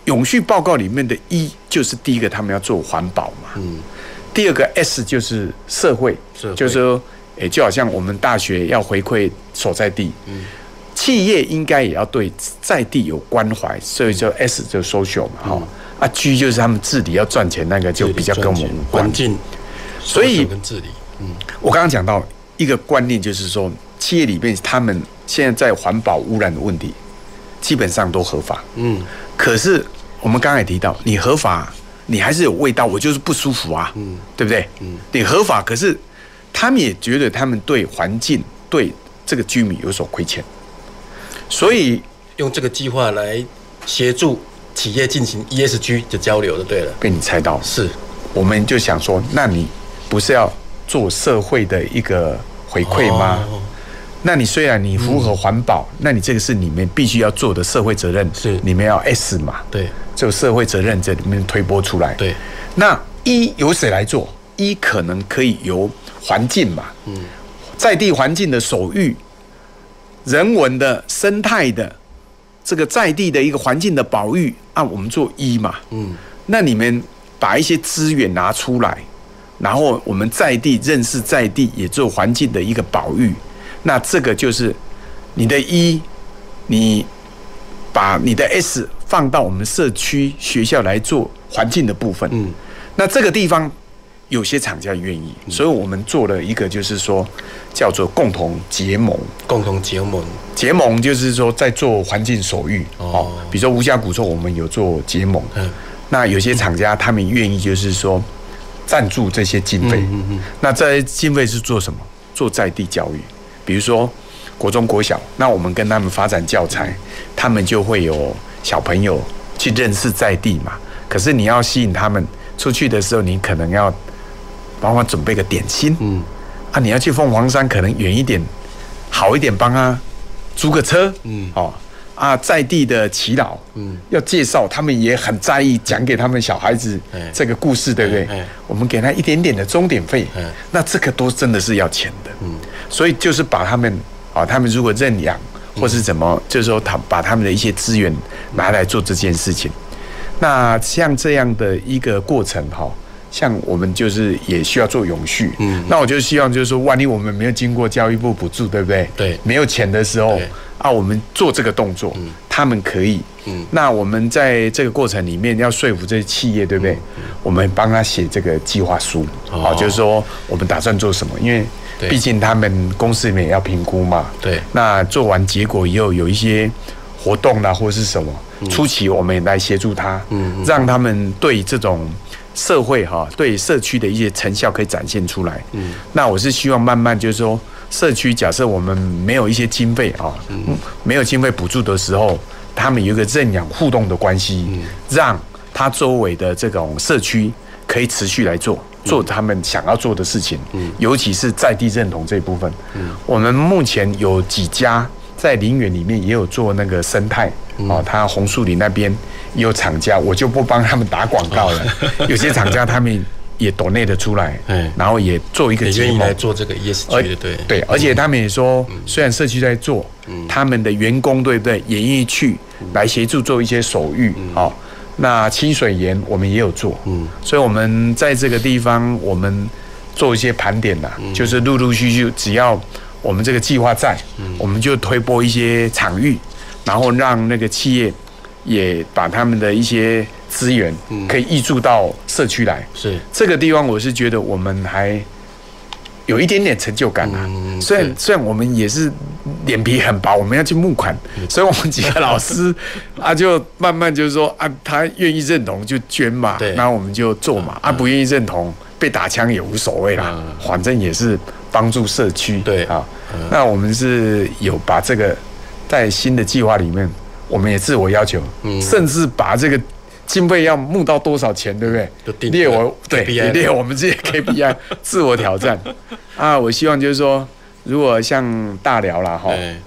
永续报告里面的E就是第一个，他们要做环保嘛。第二个 S 就是社会，就是说，就好像我们大学要回馈所在地，企业应该也要对在地有关怀，所以叫 S 就 social 嘛，G 就是他们治理要赚钱，那个就比较跟我们无关。 环境， 所以跟治理， 我刚刚讲到一个观念，就是说，企业里面他们现在在环保污染的问题，基本上都合法，可是我们刚才也提到，你合法。你还是有味道，我就是不舒服啊，对不对？你合法，可是他们也觉得他们对环境、对这个居民有所亏欠，所以用这个计划来协助企业进行 ESG 的交流就对了。 被你猜到， 是， 我们就想说，那你不是要做社会的一个回馈吗？那你虽然你符合环保，那你这个是你们必须要做的社会责任，是你们要 S 嘛？ 对。 就社会责任在里面推播出来。对，那E由谁来做？E可能可以由环境嘛，在地环境的守育、人文的、生态的这个在地的一个环境的保育，我们做E嘛。那你们把一些资源拿出来，然后我们在地认识在地，也做环境的一个保育。那这个就是你的E，你把你的 S。放到我们社区学校来做环境的部分，那这个地方有些厂家愿意，所以我们做了一个，就是说叫做共同结盟。 共同结盟， 结盟就是说在做环境守育比如说无价古臭，我们有做结盟。那有些厂家他们愿意，就是说赞助这些经费。那这些经费是做什么？做在地教育，比如说国中、国小，那我们跟他们发展教材，他们就会有。小朋友去认识在地嘛，可是你要吸引他们出去的时候，你可能要帮他准备个点心，你要去凤凰山，可能远一点，好一点，帮他租个车，在地的耆老，要介绍，他们也很在意，讲给他们小孩子这个故事，对不对？我们给他一点点的钟点费，那这个都真的是要钱的，所以就是把他们他们如果认养。或是怎么，就是说把他们的一些资源拿来做这件事情。那像这样的一个过程，像我们就是也需要做永续。那我就希望就是说，万一我们没有经过教育部补助，对不对？对，没有钱的时候我们做这个动作，他们可以。那我们在这个过程里面要说服这些企业，对不对？我们帮他写这个计划书，就是说我们打算做什么，因为。毕竟他们公司里面也要评估嘛，对。那做完结果以后有一些活动啦，或是什么，初期我们也来协助他，让他们对这种社会对社区的一些成效可以展现出来。那我是希望慢慢就是说，社区假设我们没有一些经费没有经费补助的时候，他们有一个认养互动的关系，让他周围的这种社区可以持续来做他们想要做的事情，尤其是在地认同这一部分。我们目前有几家在林园里面也有做那个生态，他红树林那边也有厂家，我就不帮他们打广告了。有些厂家他们也donate得出来，然后也做一个结盟， 愿意来做这个 ESG 的， 对，而且他们也说，虽然社区在做，他们的员工对不对，也愿意去来协助做一些手育，那清水岩我们也有做，所以我们在这个地方我们做一些盘点啦，就是陆陆续续，只要我们这个计划在，我们就推播一些场域，然后让那个企业也把他们的一些资源可以挹注到社区来。是这个地方，我是觉得我们还有一点点成就感啊。虽然我们也是脸皮很薄，我们要去募款，所以我们几个老师就慢慢就是说他愿意认同就捐嘛，然后我们就做嘛，不愿意认同被打枪也无所谓啦，反正也是帮助社区。对啊，那我们是有把这个在新的计划里面，我们也自我要求，甚至把这个经费要募到多少钱，对不对？列我们这些 KPI 自我挑战我希望就是说，如果像大寮啦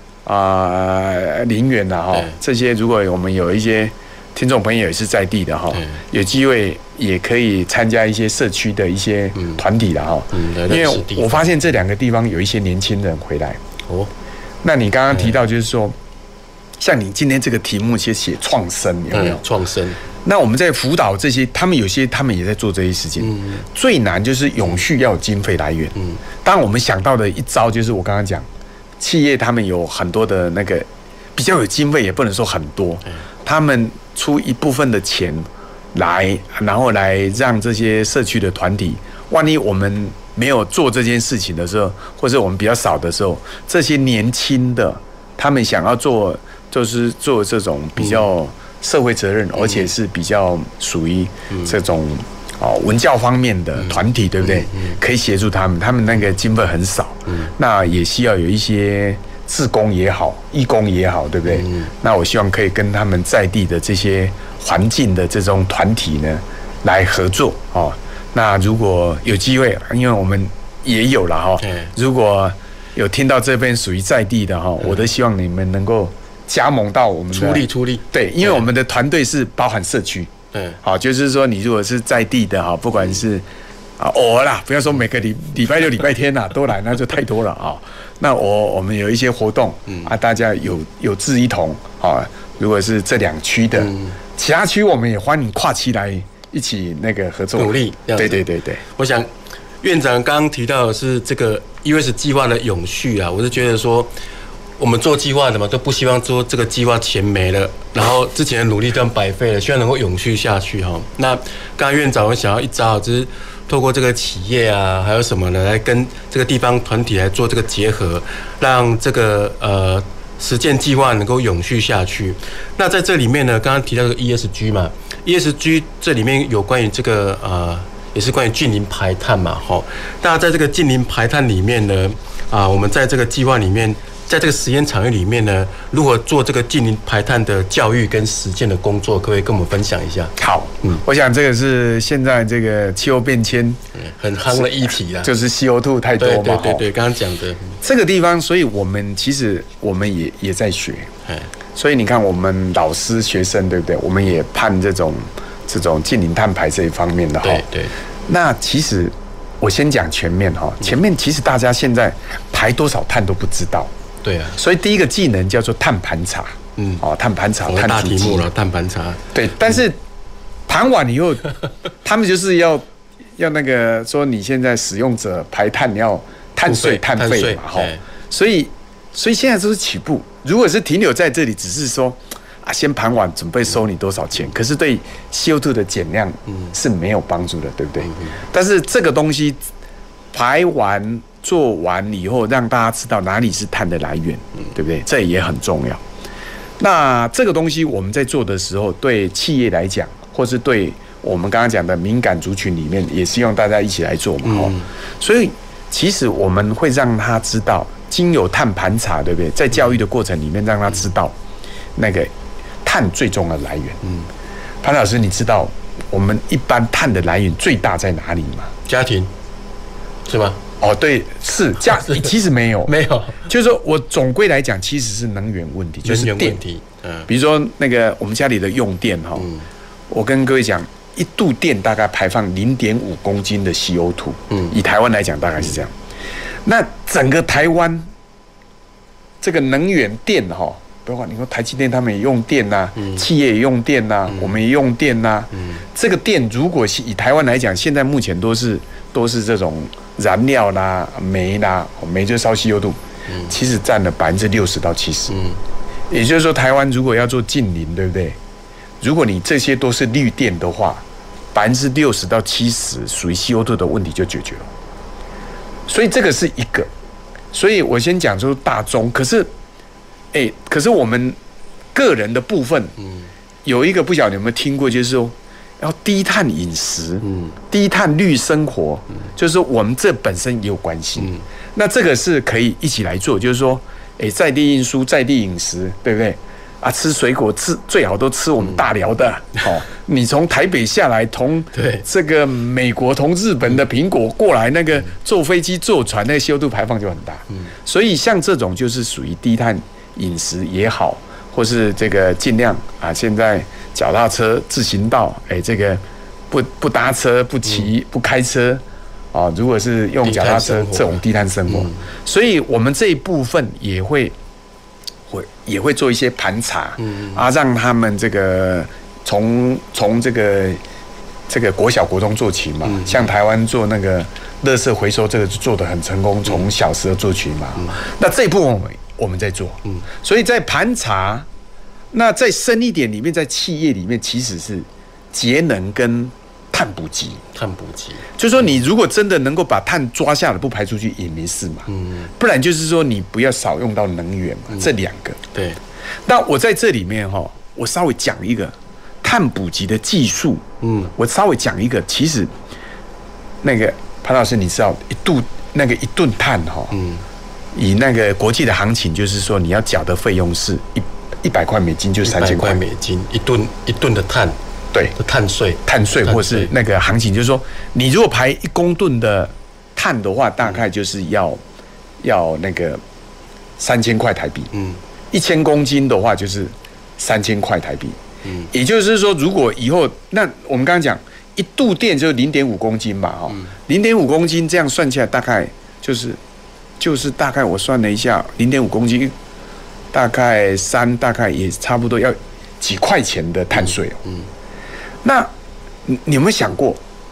林园啦这些，如果我们有一些听众朋友也是在地的有机会也可以参加一些社区的一些团体啦因为我发现这两个地方有一些年轻人回来那你刚刚提到就是说， 像你今天这个题目写创生，有没有？ 创生。 那我们在辅导这些，他们也在做这些事情。最难就是永续要有经费来源。当然我们想到的一招就是我刚刚讲，企业他们有很多的那个比较有经费，也不能说很多，他们出一部分的钱来，然后来让这些社区的团体，万一我们没有做这件事情的时候，或者我们比较少的时候，这些年轻的他们想要做，就是做这种比较社会责任，而且是比较属于这种文教方面的团体，对不对？可以协助他们，他们那个经费很少，那也需要有一些志工也好，义工也好，对不对？那我希望可以跟他们在地的这些环境的这种团体呢来合作哦。那如果有机会，因为我们也有了哈，如果有听到这边属于在地的哈，我都希望你们能够加盟到我们的出力， 对，因为我们的团队是包含社区，对，好，就是说你如果是在地的哈，不管是偶尔啦，不要说每个礼拜六、礼拜天啦都来，那就太多了啊。那我们有一些活动大家有志一同啊。如果是这2区的，其他区我们也欢迎跨区来一起那个合作努力。 对， 我想院长刚刚提到的是这个 US 计划的永续啊，我是觉得说我们做计划的嘛，都不希望说这个计划钱没了，然后之前的努力都白费了，希望能够永续下去哈。那刚刚院长我想要一招，就是透过这个企业啊，还有什么呢，来跟这个地方团体来做这个结合，让这个实践计划能够永续下去。那在这里面呢，刚刚提到这个 ESG 嘛 ，ESG 这里面有关于这个也是关于近零排碳嘛，哈。那在这个近零排碳里面呢，我们在这个计划里面，在这个实验场域里面呢，如何做这个近零排碳的教育跟实践的工作，可不可以跟我们分享一下？ 好，我想这个是现在这个气候变迁很夯的议题啦， 就是 CO2 太多嘛， 对，刚刚讲的这个地方，所以我们其实我们也在学，所以你看我们老师学生对不对？我们也判这种近零碳排这一方面的哈，对。那其实我先讲前面哈，前面其实大家现在排多少碳都不知道。 对啊， 所以第一个技能叫做碳盘查，碳盘查， 大题目了，碳盘查。对， 但是盘完以后，他们就是要那个说你现在使用者排碳，你要碳税碳费嘛，哈。所以现在都是起步，如果是停留在这里，只是说先盘完准备收你多少钱，可是对 CO2 的减量是没有帮助的，对不对？但是这个东西排完。做完以后，让大家知道哪里是碳的来源，对不对？这也很重要。那这个东西我们在做的时候，对企业来讲，或是对我们刚刚讲的敏感族群里面，也希望大家一起来做嘛。所以其实我们会让他知道，经由碳盘查，对不对？在教育的过程里面，让他知道那个碳最重要的来源。潘老师，你知道我们一般碳的来源最大在哪里吗？ 家庭，是吗？ 对，是其实没有，就是说我总归来讲，其实是能源问题，就是电。比如说那个我们家里的用电哈，我跟各位讲，1度电大概排放0.5公斤的 CO2，以台湾来讲大概是这样。那整个台湾这个能源电哈，包括你说台积电他们也用电呐，企业也用电呐，我们也用电呐。这个电如果是以台湾来讲，现在目前都是这种燃料啦、煤啦，煤就烧CO2，其实占了60%到70%。也就是说，台湾如果要做近零，对不对？如果你这些都是绿电的话，60%到70%属于 CO2 的问题就解决了。所以这个是一个。所以我先讲说大宗，可是我们个人的部分，有一个不晓得你有没有听过，就是说要低碳饮食，低碳绿生活，就是说我们这本身也有关系。那这个是可以一起来做，就是说，在地运输、在地饮食，对不对？吃水果最好都吃我们大寮的。你从台北下来，从这个美国、从日本的苹果过来，那个坐飞机、坐船，那个 CO2 排放就很大。所以像这种就是属于低碳饮食也好，或是这个尽量现在脚踏车、自行道，这个不搭车、不骑、不开车。如果是用脚踏车这种低碳生活，所以我们这一部分也会也会做一些盘查，让他们这个从这个国小国中做起嘛，像台湾做那个垃圾回收，这个做得很成功，从小时候做起嘛。那这一部分我们在做，所以在盘查，那再深一点里面，在企业里面其实是节能跟碳捕集，就是说你如果真的能够把碳抓下来，不排出去也没事嘛。不然就是说你不要少用到能源嘛，这两个。 对。 那我在这里面哈，我稍微讲一个碳捕集的技术。我稍微讲一个，其实那个潘老师，你知道一吨碳哈，以那个国际的行情，就是说你要缴的费用是100块美金，就3000块美金一吨的碳。 对，碳税或是那个行情，就是说，你如果排1公吨的碳的话，大概就是要那个3000块台币。1000公斤的话就是3000块台币。也就是说，如果以后那我们刚刚讲1度电就0.5公斤嘛，0.5公斤这样算起来大概就是大概我算了一下，0.5公斤大概也差不多要几块钱的碳税。那你有没有想过，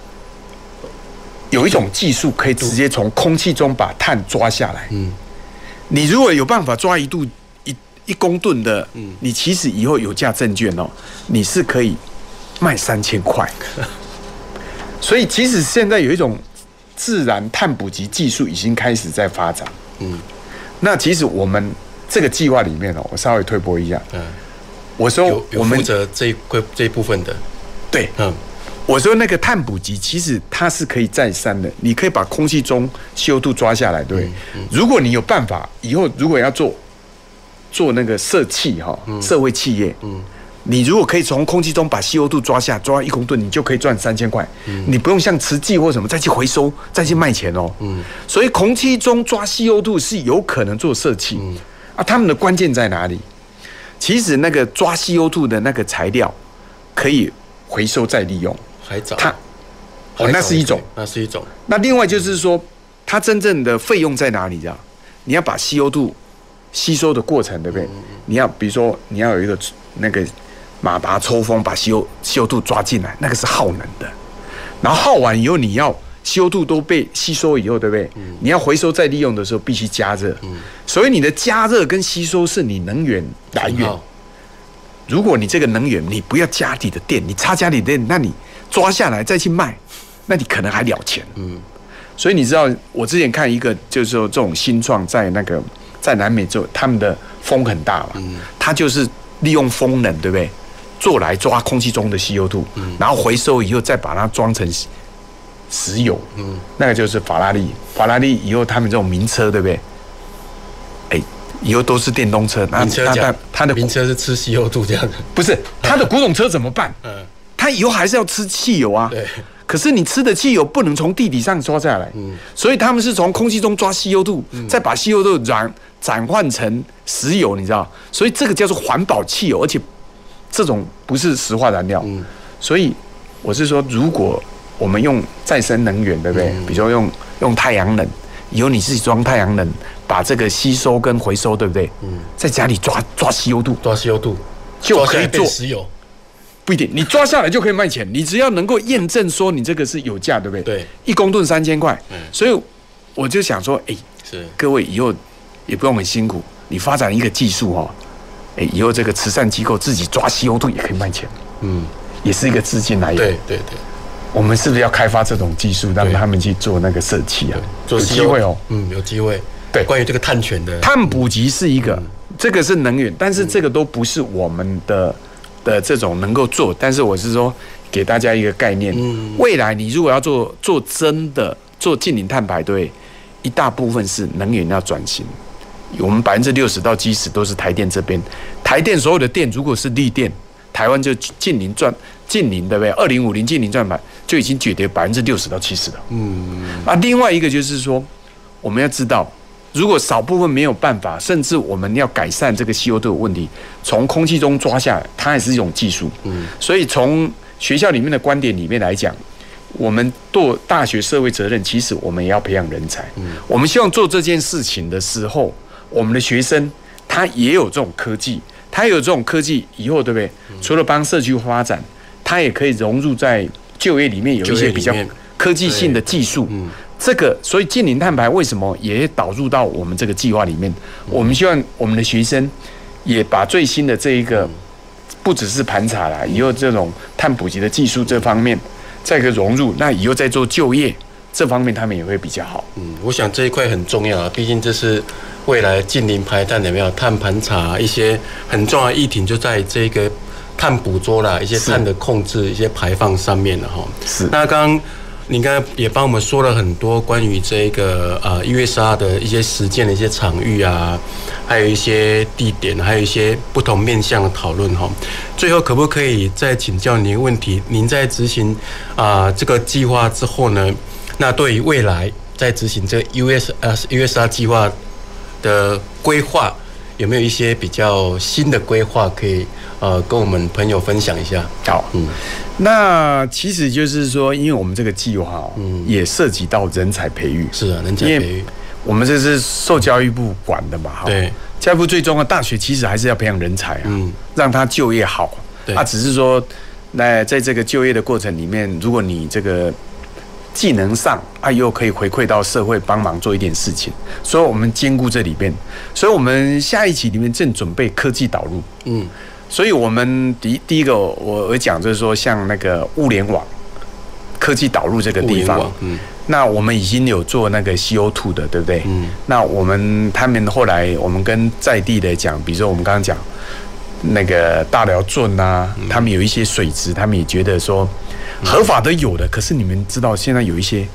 有一种技术可以直接从空气中把碳抓下来？你如果有办法抓1公吨的，你其实以后有价证券你是可以卖3000块。所以其实现在有一种自然碳捕集技术已经开始在发展。那其实我们这个计划里面我稍微推播一下。我说我们负责这一部分的。 对，我说那个碳捕集其实它是可以再生的，你可以把空气中CO2抓下来，对。如果你有办法，以后如果要做那个社会企业，你如果可以从空气中把 CO2 抓1公吨，你就可以赚3000块，你不用像慈济或什么再去回收再去卖钱所以空气中抓 CO2 是有可能做社企他们的关键在哪里？其实那个抓 CO2 的那个材料可以回收再利用， 海藻， 那是一种，那另外就是说，它真正的费用在哪里？这样，你要把 CO2 吸收的过程，对不对？你要比如说你要有一个那个马达抽风，把 CO2 抓进来，那个是耗能的。然后耗完以后，你要 CO2 都被吸收以后，对不对？你要回收再利用的时候，必须加热。所以你的加热跟吸收是你能源来源。如果你这个能源你不要家里的电，你插家里的电，那你抓下来再去卖，那你可能还了钱。所以你知道我之前看一个，就是说这种新创在南美洲，他们的风很大嘛，他就是利用风能，对不对？做来抓空气中的 CO2，然后回收以后再把它装成石油。那个就是法拉利以后他们这种名车，对不对？以后都是电动车，它的名车是吃 CO2 这样的， 不是它的古董车怎么办？它以后还是要吃汽油啊。对。可是你吃的汽油不能从地底上抓下来，所以他们是从空气中抓 CO2，再把 CO2 转换成石油，你知道？所以这个叫做环保汽油，而且这种不是石化燃料。所以我是说，如果我们用再生能源，对不对？比如说用太阳能，以后你自己装太阳能。把这个吸收跟回收，对不对？在家里抓 CO2， 就可以做石油， 不一定，你抓下来就可以卖钱。你只要能够验证说你这个是有价，对不对？对，1公吨3000块。所以我就想说，各位以后也不用很辛苦，你发展一个技术以后这个慈善机构自己抓 CO2 也可以卖钱，也是一个资金来源。对。我们是不是要开发这种技术，让他们去做那个社企啊？有机会有机会。对，关于这个碳权的碳捕集是一个，这个是能源，但是这个都不是我们的这种能够做。但是我是说，给大家一个概念，未来你如果要做真的做净零碳排，对，一大部分是能源要转型。我们60%到70%都是台电这边，台电所有的电如果是绿电，台湾就净零，对不对？2050净零赚排就已经解决60%到70%了。另外一个就是说，我们要知道。如果少部分没有办法，甚至我们要改善这个 CO2 的问题，从空气中抓下来，它也是一种技术。所以从学校里面的观点里面来讲，我们做大学社会责任，其实我们也要培养人才。我们希望做这件事情的时候，我们的学生它也有这种科技，它有这种科技以后，对不对？除了帮社区发展，它也可以融入在就业里面，有一些比较科技性的技术。这个，所以近零碳排为什么也导入到我们这个计划里面？我们希望我们的学生也把最新的这一个，不只是盘查啦，以后这种碳捕集的技术这方面再一个融入，那以后再做就业这方面，他们也会比较好。 我想这一块很重要啊，毕竟这是未来近零排碳有没有碳盘查一些很重要的议题，就在这个碳捕捉啦，一些碳的控制、一些排放上面了哈。 是。 那你刚才也帮我们说了很多关于这个USR 的一些实践的一些场域啊，还有一些地点，还有一些不同面向的讨论哈。最后可不可以再请教您一个问题？您在执行这个计划之后呢，那对于未来在执行这个 USR 计划的规划，有没有一些比较新的规划可以跟我们朋友分享一下？ 好，那其实就是说，因为我们这个计划也涉及到人才培育， 是啊，人才培育， 我们这是受教育部管的嘛， 对， 教育部最重要，大学其实还是要培养人才啊，让他就业好，只是说，在这个就业的过程里面，如果你这个技能上又可以回馈到社会，帮忙做一点事情，所以我们兼顾这里边，所以我们下一期里面正准备科技导入，所以我们第一个我讲就是说，像那个物联网科技导入这个地方，那我们已经有做那个 CO2 的，对不对？那他们后来我们跟在地的讲，比如说我们刚刚讲那个大寮圳啊，他们有一些水质，他们也觉得说合法的有的，可是你们知道现在有一些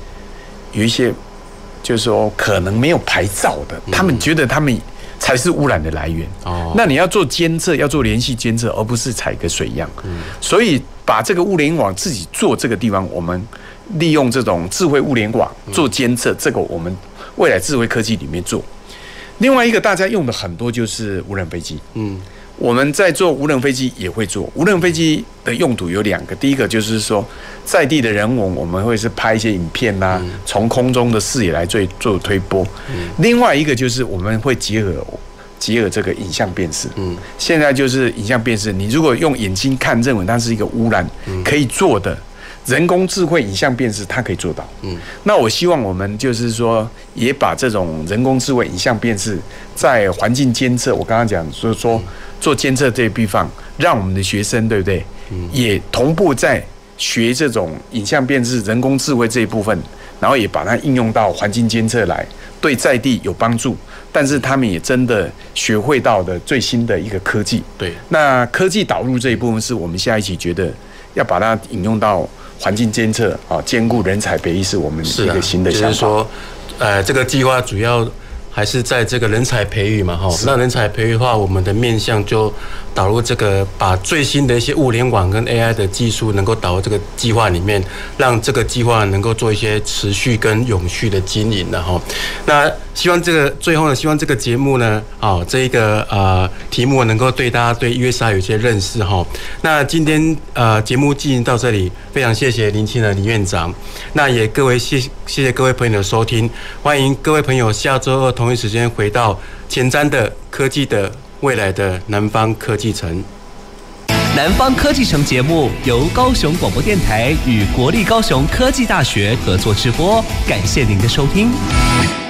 就是说可能没有牌照的，他们觉得他们才是污染的来源。那你要做监测，要做联系监测，而不是采个水样。所以把这个物联网自己做这个地方，我们利用这种智慧物联网做监测，这个我们未来智慧科技里面做。另外一个大家用的很多就是无人飞机。我们在做无人飞机也会做，无人飞机的用途有两个，第一个就是说在地的人文，我们会是拍一些影片啊，从空中的视野来做推播。另外一个就是我们会结合这个影像辨识。现在就是影像辨识，你如果用眼睛看，认为它是一个污染，可以做的。人工智慧影像辨识，它可以做到。那我希望我们就是说，也把这种人工智慧影像辨识在环境监测，我刚刚讲说做监测这一部分，让我们的学生，对不对？也同步在学这种影像辨识、人工智慧这一部分，然后也把它应用到环境监测来，对在地有帮助。但是他们也真的学会到的最新的一个科技。对，那科技导入这一部分是我们下一期觉得要把它引用到环境监测兼顾人才培育，是我们一个新的想法。 就是说，这个计划主要还是在这个人才培育嘛，那人才培育的话，我们的面向就导入这个，把最新的一些物联网跟 AI 的技术能够导入这个计划里面，让这个计划能够做一些持续跟永续的经营的哈。那希望最后呢，希望这个节目呢，这一个题目能够对大家对 USR 有一些认识哈。那今天节目进行到这里，非常谢谢林清仁林院长，那也谢谢各位朋友的收听，欢迎各位朋友下周二同一时间回到前瞻的科技的未来的南方科技城。 南方科技城节目由高雄广播电台与国立高雄科技大学合作直播，感谢您的收听。